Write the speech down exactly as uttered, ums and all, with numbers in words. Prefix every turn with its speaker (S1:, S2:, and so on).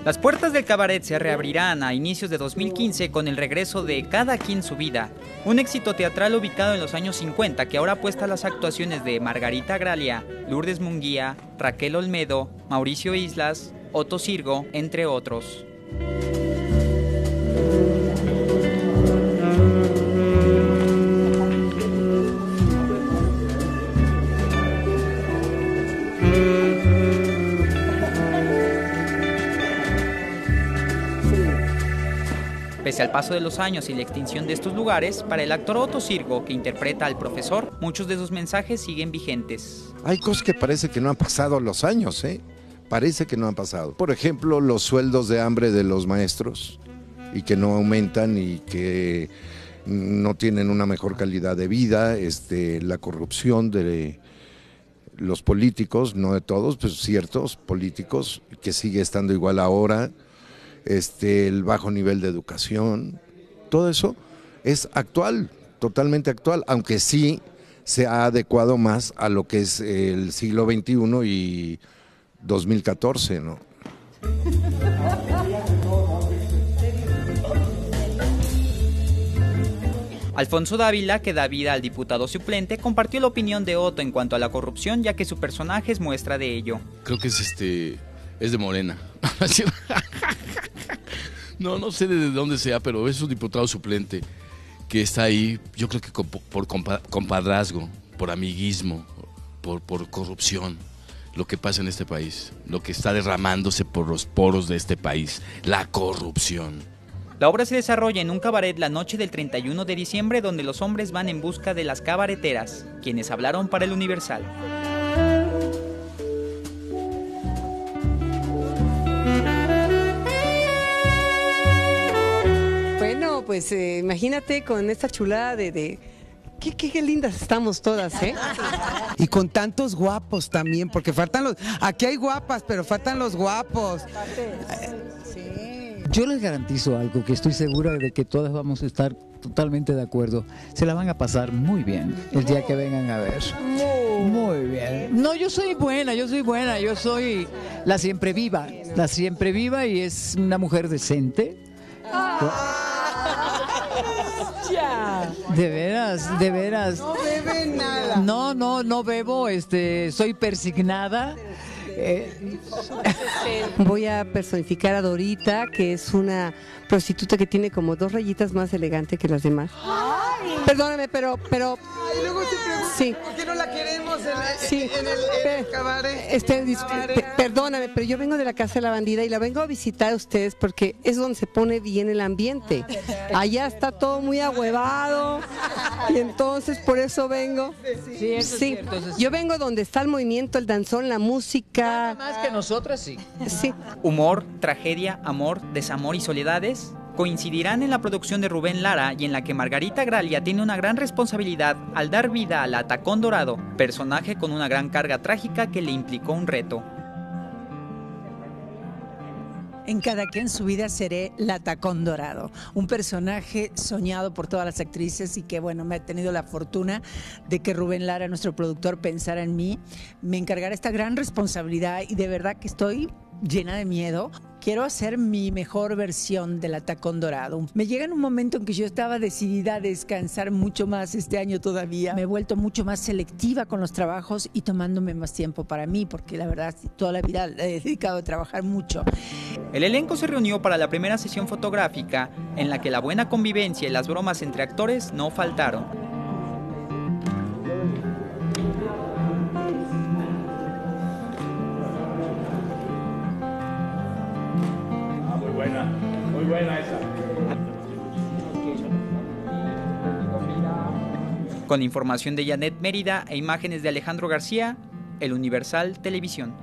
S1: Las puertas del cabaret se reabrirán a inicios de dos mil quince con el regreso de Cada quien su vida, un éxito teatral ubicado en los años cincuenta que ahora apuesta a las actuaciones de Margarita Gralia, Lourdes Munguía, Raquel Olmedo, Mauricio Islas, Otto Sirgo, entre otros. Pese al paso de los años y la extinción de estos lugares, para el actor Otto Sirgo, que interpreta al profesor, muchos de sus mensajes siguen vigentes.
S2: Hay cosas que parece que no han pasado los años, ¿eh? Parece que no han pasado. Por ejemplo, los sueldos de hambre de los maestros y que no aumentan y que no tienen una mejor calidad de vida, este, la corrupción de los políticos, no de todos, pues ciertos políticos, que sigue estando igual ahora. Este, el bajo nivel de educación, todo eso es actual, totalmente actual, aunque sí se ha adecuado más a lo que es el siglo veintiuno y dos mil catorce, ¿no?
S1: Alfonso Dávila, que da vida al diputado suplente, compartió la opinión de Otto en cuanto a la corrupción, ya que su personaje es muestra de ello.
S3: Creo que es este es de Morena. No, no sé de dónde sea, pero es un diputado suplente que está ahí, yo creo que por compadrazgo, por amiguismo, por, por corrupción, lo que pasa en este país, lo que está derramándose por los poros de este país, la corrupción.
S1: La obra se desarrolla en un cabaret la noche del treinta y uno de diciembre, donde los hombres van en busca de las cabareteras, quienes hablaron para el Universal.
S4: Pues eh, imagínate con esta chulada de... de... Qué, qué, qué lindas estamos todas, ¿eh?
S5: Y con tantos guapos también, porque faltan los... Aquí hay guapas, pero faltan los guapos.
S6: Yo les garantizo algo, que estoy segura de que todas vamos a estar totalmente de acuerdo. Se la van a pasar muy bien el día que vengan a ver. Muy bien. No, yo soy buena, yo soy buena, yo soy la siempre viva. La siempre viva y es una mujer decente. De veras, de veras.
S5: No bebe nada.
S6: No, no, no bebo, este, soy persignada. Eh.
S4: Voy a personificar a Dorita, que es una prostituta que tiene como dos rayitas más elegante que las demás. Ay. Perdóname, pero, pero.
S5: Ay, luego se pregunta,
S4: sí.
S5: ¿por qué no la queremos en,
S4: sí.
S5: en, el, en el cabaret?
S4: Este, disculpe, perdóname, pero yo vengo de la Casa de la Bandida y la vengo a visitar a ustedes porque es donde se pone bien el ambiente. Allá está todo muy ahuevado y entonces por eso vengo.
S6: Sí, eso
S4: sí.
S6: es cierto, eso es...
S4: Yo vengo donde está el movimiento, el danzón, la música.
S6: Nada más que nosotras, sí.
S4: Sí.
S1: Humor, tragedia, amor, desamor y soledades coincidirán en la producción de Rubén Lara y en la que Margarita Gralia tiene una gran responsabilidad al dar vida al Atacón Dorado, personaje con una gran carga trágica que le implicó un reto.
S7: En Cada quien su vida seré la Tacón Dorado, un personaje soñado por todas las actrices y que bueno, me ha tenido la fortuna de que Rubén Lara, nuestro productor, pensara en mí, me encargara esta gran responsabilidad y de verdad que estoy llena de miedo. Quiero hacer mi mejor versión del Atacón Dorado. Me llega en un momento en que yo estaba decidida a descansar mucho más este año todavía. Me he vuelto mucho más selectiva con los trabajos y tomándome más tiempo para mí, porque la verdad toda la vida he dedicado a trabajar mucho.
S1: El elenco se reunió para la primera sesión fotográfica, en la que la buena convivencia y las bromas entre actores no faltaron.
S8: Muy buena esa.
S1: Con información de Janet Mérida e imágenes de Alejandro García, El Universal Televisión.